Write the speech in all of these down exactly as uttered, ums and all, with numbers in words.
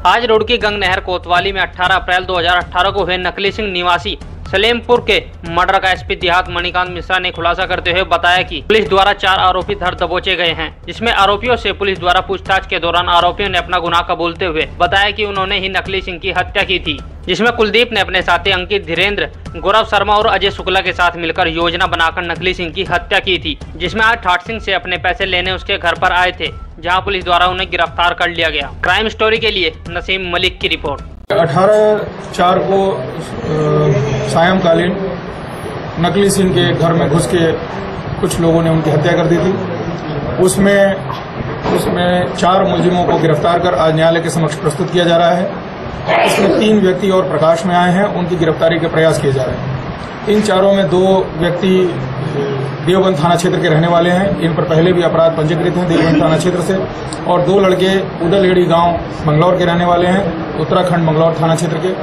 आज रुड़की गंग नहर कोतवाली में अठारह अप्रैल दो हज़ार अठारह को हुए नकली सिंह निवासी सलेमपुर के मर्डर का एसपी देहात मणिकांत मिश्रा ने खुलासा करते हुए बताया कि पुलिस द्वारा चार आरोपी धर दबोचे गए हैं, जिसमें आरोपियों से पुलिस द्वारा पूछताछ के दौरान आरोपियों ने अपना गुनाह कबूलते हुए बताया कि उन्होंने ही नकली सिंह की हत्या की थी, जिसमें कुलदीप ने अपने साथी अंकित, धीरेन्द्र, गौरव शर्मा और अजय शुक्ला के साथ मिलकर योजना बनाकर नकली सिंह की हत्या की थी, जिसमें आज ठाट सिंह से अपने पैसे लेने उसके घर पर आए थे, जहां पुलिस द्वारा उन्हें गिरफ्तार कर लिया गया। क्राइम स्टोरी के लिए नसीम मलिक की रिपोर्ट। अठारह चार को सायंकालीन नकली सिंह के घर में घुस के कुछ लोगों ने उनकी हत्या कर दी थी। उसमें उसमें चार मुलजिमों को गिरफ्तार कर आज न्यायालय के समक्ष प्रस्तुत किया जा रहा है। इसमें तीन व्यक्ति और प्रकाश में आए हैं, उनकी गिरफ्तारी के प्रयास किए जा रहे हैं। इन चारों में दो व्यक्ति देवबंद थाना क्षेत्र के रहने वाले हैं, इन पर पहले भी अपराध पंजीकृत हैं देवबंद थाना क्षेत्र से, और दो लड़के उदलहेड़ी गांव मंगलौर के रहने वाले हैं, उत्तराखंड मंगलौर थाना क्षेत्र के,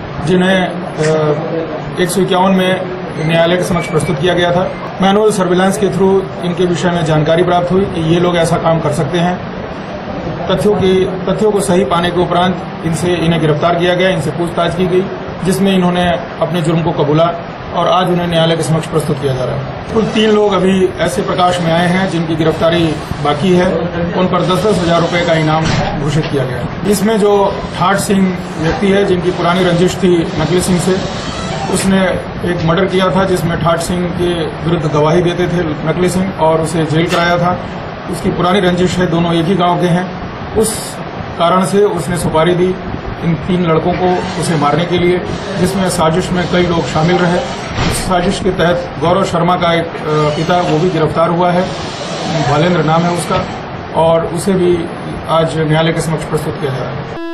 जिन्हें एक सौ इक्यावन में न्यायालय के समक्ष प्रस्तुत किया गया था। मैनुअल सर्विलांस के थ्रू इनके विषय में जानकारी प्राप्त हुई कि ये लोग ऐसा काम कर सकते हैं। तथ्यों की तथ्यों को सही पाने के उपरांत इनसे इन्हें गिरफ्तार किया गया, इनसे पूछताछ की गई, जिसमें इन्होंने अपने जुर्म को कबूला और आज उन्हें न्यायालय के समक्ष प्रस्तुत किया जा रहा है। कुल तीन लोग अभी ऐसे प्रकाश में आए हैं जिनकी गिरफ्तारी बाकी है, उन पर दस दस हजार रुपए का इनाम घोषित किया गया है। इसमें जो ठाट सिंह व्यक्ति है, जिनकी पुरानी रंजिश थी नकली सिंह से, उसने एक मर्डर किया था जिसमें ठाट सिंह के विरुद्ध गवाही देते थे नकली सिंह और उसे जेल कराया था। उसकी पुरानी रंजिश है, दोनों एक ही गाँव के हैं, उस कारण से उसने सुपारी दी इन तीन लड़कों को उसे मारने के लिए, जिसमें साजिश में कई लोग शामिल रहे। इस साजिश के तहत गौरव शर्मा का एक पिता वो भी गिरफ्तार हुआ है, भालेंद्र नाम है उसका, और उसे भी आज न्यायालय के समक्ष प्रस्तुत किया जा रहा है।